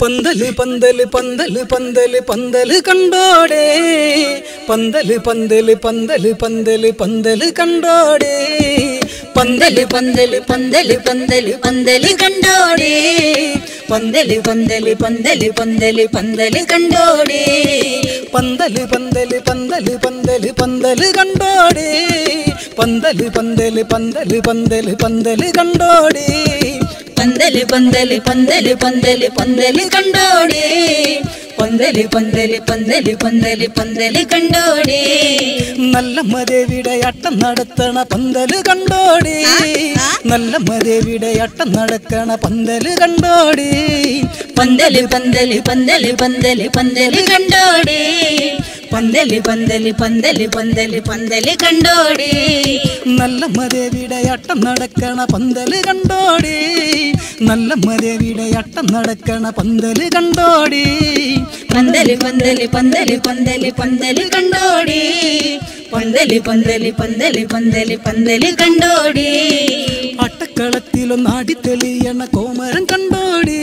പന്തല് പന്തല് പന്തല് പന്തല് പന്തല് കണ്ടോടെ പന്തല് പന്തല് പന്തല് പന്തല് പന്തല് കണ്ടോടെ പന്തല് പന്തല് പന്തല് പന്തല് പന്തല് കണ്ടോടെ പന്തല് പന്തല് പന്തല് പന്തല് പന്തല് കണ്ടോടെ പന്തല് പന്തല് പന്തല് പന്തല് പന്തല് കണ്ടോടെ പന്തല് പന്തല് പന്തല് പന്തല് പന്തല് കണ്ടോടെ പന്തല് പന്തല് പന്തല് പന്തല് പന്തല് കണ്ടോടെ പന്തല് പന്തല് പന്തല് പന്തല് പന്തല് കണ്ടോടെ നല്ലമ്മ ദേവിയുടെ അട്ടം നടത്തണ പന്തല് കണ്ടോടെ നല്ലമ്മ ദേവിയുടെ അട്ടം നടക്കണ പന്തല് കണ്ടോടെ പന്തല് പന്തല് പന്തല് പന്തല് പന്തല് കണ്ടോടെ പന്തല് പന്തല് പന്തല് പന്തല് പന്തല് കണ്ടോടെ നല്ലമ്മ ദേവിയുടെ അട്ടം നടക്കണ പന്തല് കണ്ടോടെ നല്ലമ്മ ദേവിയുടെ അട്ടം നടക്കണ പന്തല് കണ്ടോടെ പന്തല് പന്തല് പന്തല് പന്തല് പന്തല് കണ്ടോടെ പന്തല് പന്തല് പന്തല് പന്തല് പന്തല് കണ്ടോടെ അട്ടക്കളത്തിലൊന്നാടി തെളിയണ കോമരൻ കണ്ടോടി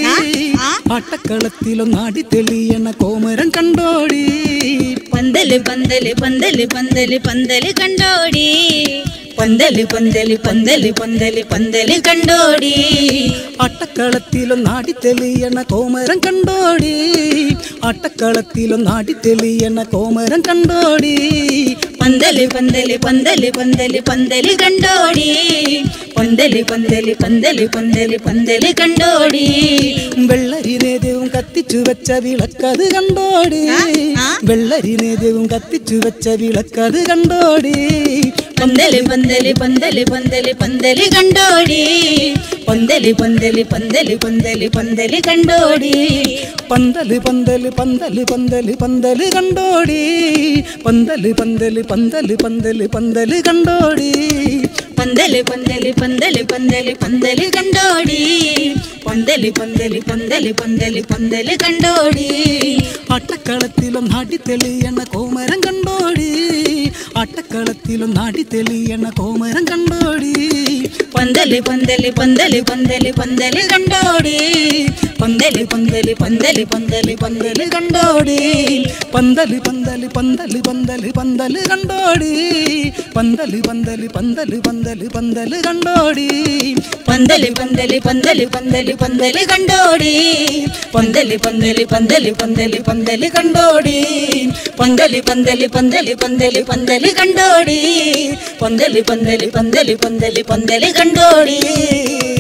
അട്ടക്കളത്തിലൊന്നാടി തെളിയണ കോമരൻ കണ്ടോടി പന്തല് പന്തല് പന്തല് പന്തല് പന്തല് കണ്ടോടി പന്തല് പന്തല് പന്തല് പന്തല് പന്തല് കണ്ടോടി അട്ടക്കളത്തിലൊന്നാടി തെളിയണ കോമരൻ കണ്ടോടി അട്ടക്കളത്തിലൊന്നാടി തെളിയണ കോമരൻ കണ്ടോടി പന്തല് പന്തല് പന്തല് പന്തല് പന്തല് കണ്ടോടി പന്തല് പന്തല് പന്തല് പന്തല് പന്തല് കണ്ടോടി വെള്ളരി നേദ്യവും കത്തിച്ചു വെച്ച വിളക്കത് കണ്ടോടി വെള്ളരി നേദ്യവും കത്തിച്ചു വെച്ച വിളക്കത് കണ്ടോടി പന്തല് പന്തല് പന്തല് പന്തല് പന്തല് കണ്ടോടി പന്തല് പന്തല് പന്തല് പന്തല് പന്തല് കണ്ടോടി പന്തല് പന്തല് പന്തല് പന്തല് പന്തല് കണ്ടോടി പന്തല് പന്തല് പന്തല് പന്തല് പന്തല് കണ്ടോടി പന്തല് പന്തല് പന്തല് പന്തല് പന്തല് കണ്ടോടി പന്തല് പന്തല് പന്തല് പന്തല് പന്തല് കണ്ടോടി അട്ടക്കളത്തിലൊന്നാടി തെളിയണ കോമരൻ കണ്ടോടി അട്ടക്കളത്തിലൊന്നാടി തെളിയണ കോമരൻ കണ്ടോടി പന്തല് പന്തല് പന്തല് പന്തല് പന്തല് കണ്ടോടി പന്തല് പന്തല് പന്തല് പന്തല് പന്തല് കണ്ടോടി പന്തല് പന്തല് പന്തല് പന്തല് പന്തല് കണ്ടോടി പന്തല് പന്തല് പന്തല് പന്തല് പന്തല് കണ്ടോടി പന്തല് പന്തല് പന്തല് പന്തല് പന്തല് കണ്ടോടി പന്തല് പന്തല് പന്തല് പന്തല് പന്തല് കണ്ടോടി പന്തല് പന്തല് പന്തല് പന്തല് പന്തല് കണ്ടോടി പന്തല് പന്തല് പന്തല് പന്തല് പന്തല് കണ്ടോടി.